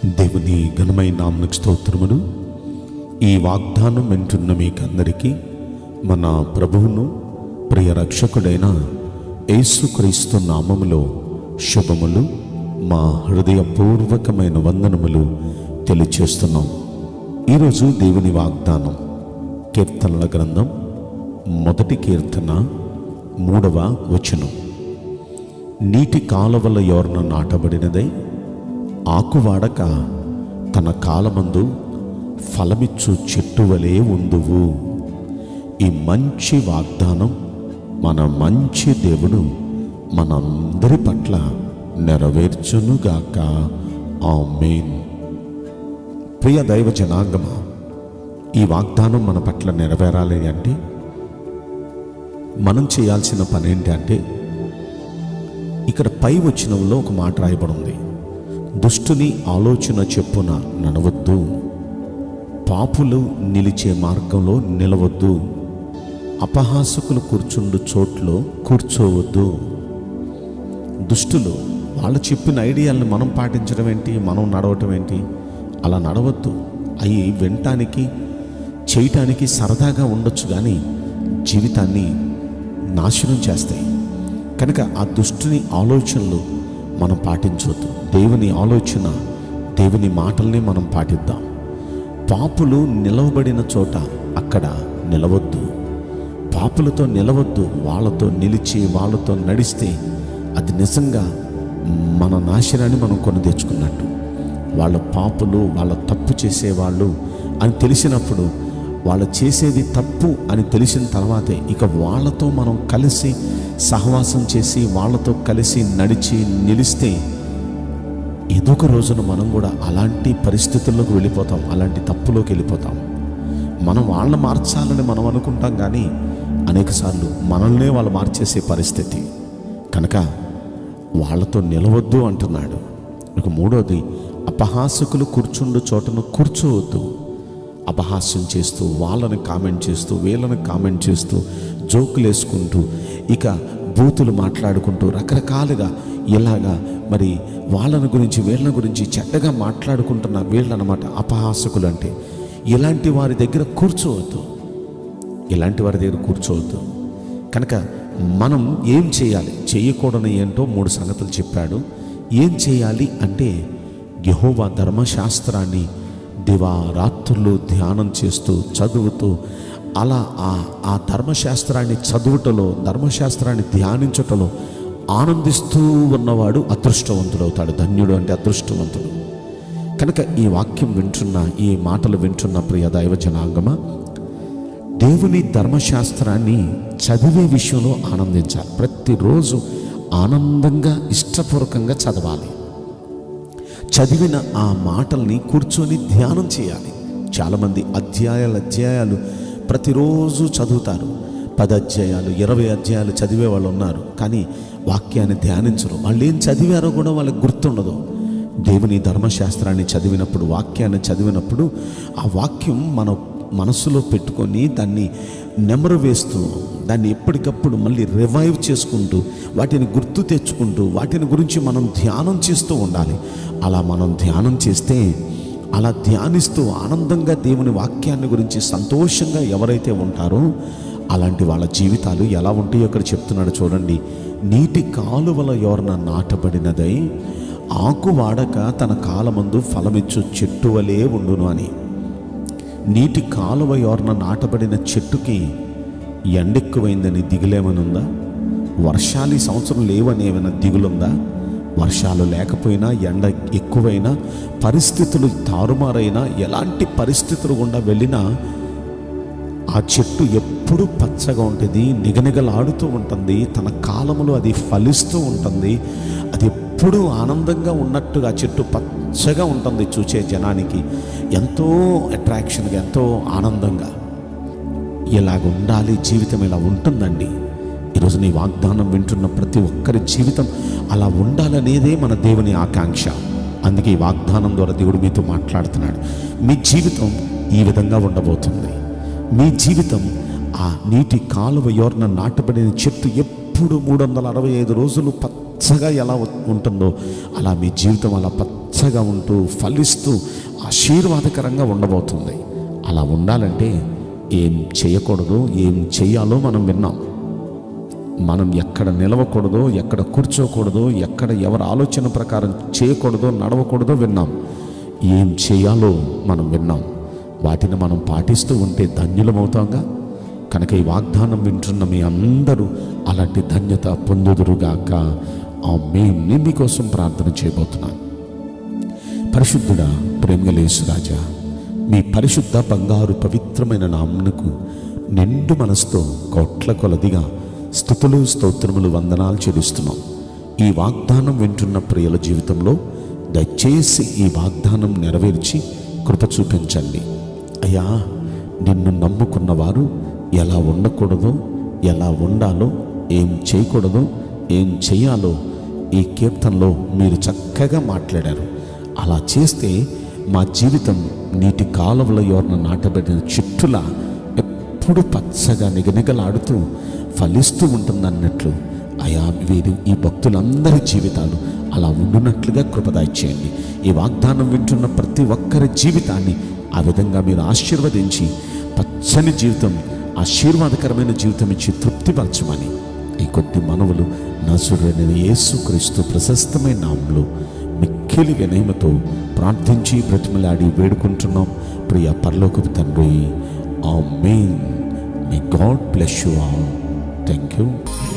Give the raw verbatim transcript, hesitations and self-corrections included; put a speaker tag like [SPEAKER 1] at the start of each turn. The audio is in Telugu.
[SPEAKER 1] దేవుని ఘనమైన నామమునకు స్తోత్రములు. ఈ వాగ్దానం వింటున్న మీకందరికీ మన ప్రభువును ప్రియ రక్షకుడైన యేసుక్రీస్తు నామములో శుభములు, మా హృదయపూర్వకమైన వందనములు తెలియచేస్తున్నాం. ఈరోజు దేవుని వాగ్దానం కీర్తనల గ్రంథం మొదటి కీర్తన మూడవ వచనం. నీటి కాలువల యోర్న నాటబడినదై ఆకువాడక తన కాలమందు ఫలమిచ్చు చెట్టు వలె ఉందువు. ఈ మంచి వాగ్దానం మన మంచి దేవుడు మనందరి పట్ల నెరవేర్చునుగాక. ఆమేన్. ప్రియ దైవ జనాంగమా, ఈ వాగ్దానం మన పట్ల నెరవేరాలి అంటే మనం చేయాల్సిన పని ఏంటి అంటే, ఇక్కడ పై వచనంలో ఒక మాట రాయబడి ఉంది. దుష్టుని ఆలోచన చెప్పున నడవద్దు, పాపులు నిలిచే మార్గంలో నిలవద్దు, అపహాసకులు కూర్చుండు చోట్లో కూర్చోవద్దు. దుష్టులు వాళ్ళు చెప్పిన ఐడియాలను మనం పాటించడం ఏంటి, మనం నడవటం ఏంటి? అలా నడవద్దు. అవి వినటానికి చేయటానికి సరదాగా ఉండొచ్చు, కానీ జీవితాన్ని నాశనం చేస్తాయి. కనుక ఆ దుష్టుని ఆలోచనలు మనం పాటించవద్దు. దేవుని ఆలోచన, దేవుని మాటల్ని మనం పాటిద్దాం. పాపులు నిలవబడిన చోట అక్కడ నిలవద్దు. పాపులతో నిలవద్దు. వాళ్ళతో నిలిచి వాళ్ళతో నడిస్తే అది నిజంగా మన నాశనాన్ని మనం కొని తెచ్చుకున్నట్టు. వాళ్ళ పాపులు, వాళ్ళ తప్పు చేసేవాళ్ళు అని తెలిసినప్పుడు, వాళ్ళు చేసేది తప్పు అని తెలిసిన తర్వాతే ఇక వాళ్ళతో మనం కలిసి సహవాసం చేసి వాళ్ళతో కలిసి నడిచి నిలిస్తే ఏదో ఒక రోజున మనం కూడా అలాంటి పరిస్థితుల్లోకి వెళ్ళిపోతాం, అలాంటి తప్పులోకి వెళ్ళిపోతాం. మనం వాళ్ళని మార్చాలని మనం అనుకుంటాం, కానీ అనేకసార్లు మనల్నే వాళ్ళు మార్చేసే పరిస్థితి. కనుక వాళ్ళతో నిలవద్దు అంటున్నాడు. ఇక మూడోది, అపహాసకులు కూర్చుండు చోటను కూర్చోవద్దు. అపహాస్యం చేస్తూ, వాళ్ళని కామెంట్ చేస్తూ, వీళ్ళని కామెంట్ చేస్తూ, జోకులు వేసుకుంటూ, ఇక బూతులు మాట్లాడుకుంటూ, రకరకాలుగా ఇలాగా మరి వాళ్ళని గురించి వీళ్ళని గురించి చెడ్డగా మాట్లాడుకుంటున్న వీళ్ళనమాట అపహాసకులు అంటే. ఇలాంటి వారి దగ్గర కూర్చోవద్దు, ఇలాంటి వారి దగ్గర కూర్చోవద్దు. కనుక మనం ఏం చేయాలి, చేయకూడని ఏంటో మూడు సంగతులు చెప్పాడు. ఏం చేయాలి అంటే, యెహోవా ధర్మశాస్త్రాన్ని దివారాత్రులు ధ్యానం చేస్తూ చదువుతూ, అలా ఆ ఆ ధర్మశాస్త్రాన్ని చదువుటలో, ధర్మశాస్త్రాన్ని ధ్యానించుటలో ఆనందిస్తూ ఉన్నవాడు అదృష్టవంతుడవుతాడు. ధన్యుడు అంటే అదృష్టవంతుడు. కనుక ఈ వాక్యం వింటున్న, ఈ మాటలు వింటున్న ప్రియ దైవ జనాంగమా, దేవుని ధర్మశాస్త్రాన్ని చదివే విషయంలో ఆనందించాలి. ప్రతిరోజు ఆనందంగా ఇష్టపూర్వకంగా చదవాలి. చదివిన ఆ మాటల్ని కూర్చొని ధ్యానం చేయాలి. చాలామంది అధ్యాయాలు అధ్యాయాలు ప్రతిరోజు చదువుతారు. పది అధ్యాయాలు, ఇరవై అధ్యాయాలు చదివే వాళ్ళు ఉన్నారు, కానీ వాక్యాన్ని ధ్యానించరు. వాళ్ళు ఏం చదివారో కూడా వాళ్ళకి గుర్తుండదు. దేవుని ధర్మశాస్త్రాన్ని చదివినప్పుడు, వాక్యాన్ని చదివినప్పుడు, ఆ వాక్యం మన మనసులో పెట్టుకొని దాన్ని నెమరు వేస్తూ, దాన్ని ఎప్పటికప్పుడు మళ్ళీ రివైవ్ చేసుకుంటూ, వాటిని గుర్తు తెచ్చుకుంటూ, వాటిని గురించి మనం ధ్యానం చేస్తూ ఉండాలి. అలా మనం ధ్యానం చేస్తే, అలా ధ్యానిస్తూ ఆనందంగా దేవుని వాక్యాన్ని గురించి సంతోషంగా ఎవరైతే ఉంటారో అలాంటి వాళ్ళ జీవితాలు ఎలా ఉంటాయో ఇక్కడ చెప్తున్నాడు. చూడండి, నీటి కాలువల యోర్న నాటబడినదై ఆకు వాడక తన కాలమందు ఫలమిచ్చు చెట్టు వలె ఉండును అని. నీటి కాలువ యోర్న నాటబడిన చెట్టుకి ఎండెక్కువైందని దిగులేమనుందా? వర్షాలు ఈ సంవత్సరం లేవని ఏమైనా దిగులుందా? వర్షాలు లేకపోయినా, ఎండ ఎక్కువైనా, పరిస్థితులు తారుమారైనా, ఎలాంటి పరిస్థితులు గుండా వెళ్ళినా ఆ చెట్టు ఎప్పుడు పచ్చగా ఉంటుంది, నిగనిగలాడుతూ ఉంటుంది, తన కాలములో అది ఫలిస్తూ ఉంటుంది. అది ఎప్పుడూ ఆనందంగా ఉన్నట్టుగా ఆ చెట్టు పచ్చగా ఉంటుంది. చూసే జనానికి ఎంతో అట్రాక్షన్గా, ఎంతో ఆనందంగా. ఇలాగ ఉండాలి జీవితం, ఇలా ఉంటుందండి. ఈరోజు నీ వాగ్దానం వింటున్న ప్రతి ఒక్కరి జీవితం అలా ఉండాలనేదే మన దేవుని ఆకాంక్ష. అందుకే ఈ వాగ్దానం ద్వారా దేవుడు మీతో మాట్లాడుతున్నాడు. మీ జీవితం ఈ విధంగా ఉండబోతుంది. మీ జీవితం ఆ నీటి కాలువ యోర్న నాటబడిన చెట్టు ఎప్పుడు మూడు వందల అరవై ఐదు రోజులు పచ్చగా ఎలా ఉంటుందో అలా మీ జీవితం అలా పచ్చ పచ్చగా ఉంటూ ఫలిస్తూ ఆశీర్వాదకరంగా ఉండబోతుంది. అలా ఉండాలంటే ఏం చేయకూడదు, ఏం చేయాలో మనం విన్నాం. మనం ఎక్కడ నిలవకూడదో, ఎక్కడ కూర్చోకూడదో, ఎక్కడ ఎవరి ఆలోచన ప్రకారం చేయకూడదో, నడవకూడదో విన్నాం. ఏం చేయాలో మనం విన్నాం. వాటిని మనం పాటిస్తూ ఉంటే ధన్యులమవుతాంగా. కనుక ఈ వాగ్దానం వింటున్న మీ అందరూ అలాంటి ధన్యత పొందుదురుగాక. ఆమేన్. నేను మీకోసం ప్రార్థన చేయబోతున్నాను. పరిశుద్ధుడా, ప్రేమగల యేసురాజా, మీ పరిశుద్ధ బంగారు పవిత్రమైన నామమునకు నిండు మనసుతో కోట్ల కొలదిగా స్తుతులు, స్తోత్రములు, వందనాలు చెల్లిస్తున్నాం. ఈ వాగ్దానం వింటున్న ప్రియుల జీవితంలో దయచేసి ఈ వాగ్దానం నెరవేర్చి కృప చూపించండి. అయ్యా, నిన్ను నమ్ముకున్న వారు ఎలా ఉండకూడదో, ఎలా ఉండాలో, ఏం చేయకూడదో, ఏం చేయాలో ఈ కీర్తనలో మీరు చక్కగా మాట్లాడారు. అలా చేస్తే మా జీవితం నీటి కాలువల యోర్న నాటబడిన చెట్టులా ఎప్పుడు పచ్చగా నిగనిగలాడుతూ ఫలిస్తూ ఉంటుందన్నట్లు అయా వీరు ఈ భక్తులందరి జీవితాలు అలా ఉండునట్లుగా కృపదయచేయండి. ఈ వాగ్దానం వింటున్న ప్రతి ఒక్కరి జీవితాన్ని ఆ విధంగా మీరు ఆశీర్వదించి పచ్చని జీవితం, ఆశీర్వాదకరమైన జీవితం ఇచ్చి తృప్తిపరచమని ఈ కొద్ది మనవులు నజరేయుడైన యేసుక్రీస్తు ప్రశస్తమైన నామములో మిక్కిలి వినయముతో ప్రార్థించి బ్రతిమలాడి వేడుకుంటున్నాం ప్రియ పరలోకపు తండ్రి. ఆమేన్. May God bless you all. Thank you.